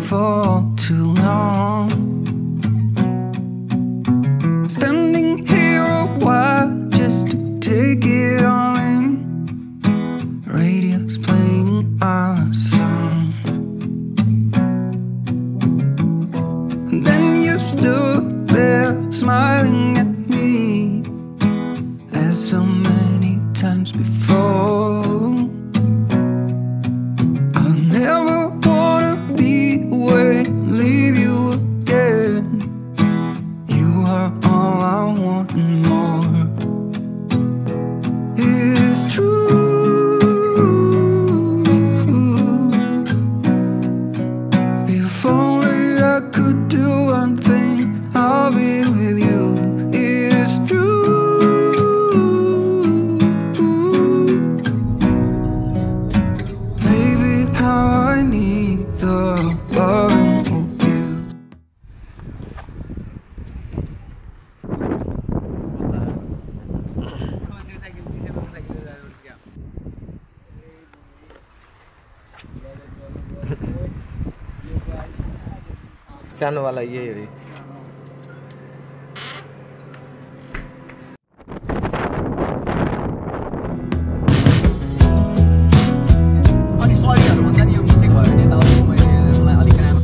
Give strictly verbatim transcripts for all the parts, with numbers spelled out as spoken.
for too long. Standing here a while just to take it all in. Radio's playing our song, and then you stood there smiling at me as so many times before. I'll never wanna be away, leave you again. You are all I want and more. It is true. If only I could do one thing, I'll be with you. It is true. Baby, how I need the loving of you. सानो वाला यही हो अनि सरीहरु भन्दा नि यो mistake भयो भने त अब मैले मलाई अलिक राम्रो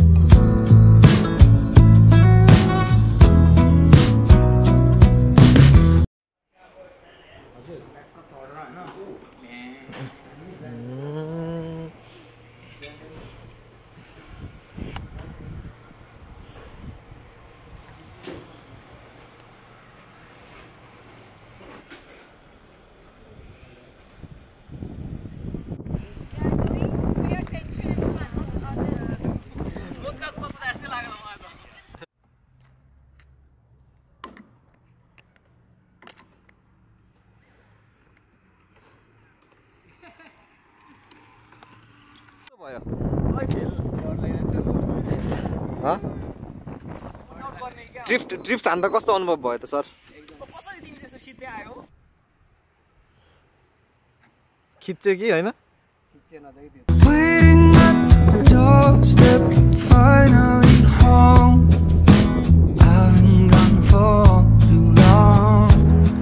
हजुर ब्याकअप छोडेर हैन ड्रिफ्ट ड्रिफ्ट हान्दा कस्तो अनुभव भयो त सर? कसरी तिमी जस्तो सिधै आयो खिच्यो कि हैन? Waiting at the doorstep, finally home. I've been gone for too long.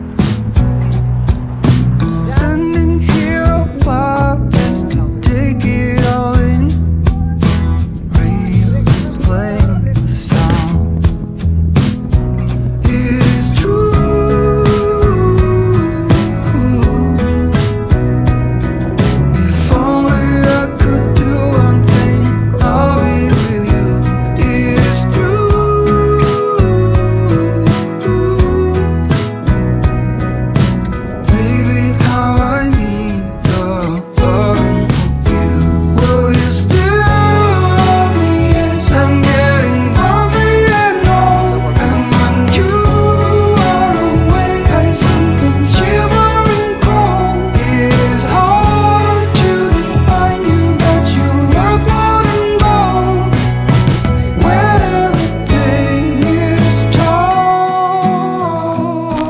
Standing here a while just to take it all in. Radio is playing the song. It is true. If only I could do one thing, I'll be with you. It is true. Baby, how I need the loving of you. Will you still love me as I'm getting older and old? And when you are away, I sometimes shivering cold. It is hard to define you, but you're worth more than gold. When everything is told.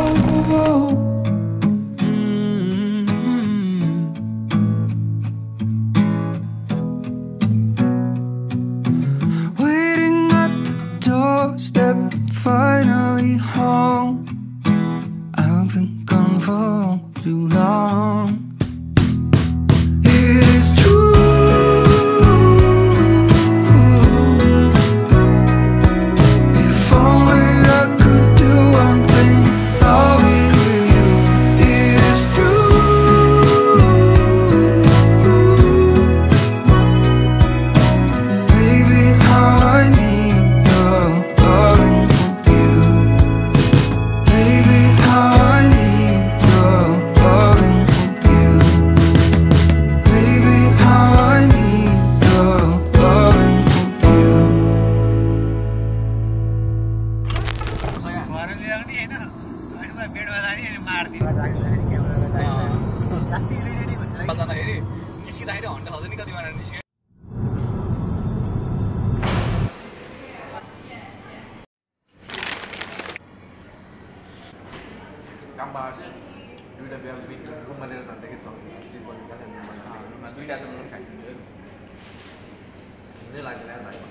Waiting at the doorstep, finally home. I've been gone for too long. It is true. If only I could do one thing, I'll be with you. It is true. Baby, how I need the loving of you. Baby, how I need the loving of you. Baby, how I need the loving of you. घर ल्याउने हैन अनि म बेडमा जाने अनि मार्दिन लास्टि ready हुन्छ नि बताउँदाखेरि निस्किँदाखेरि हन्ड्रेड थाउजन्ड कति भनेर निस्क्यो काम भएको छ दुईटा बिहा रुममा लिएर जाँदा के सक्छ दुईटा जस्तो खाइदिन्छ लाग्दैन यार भाइ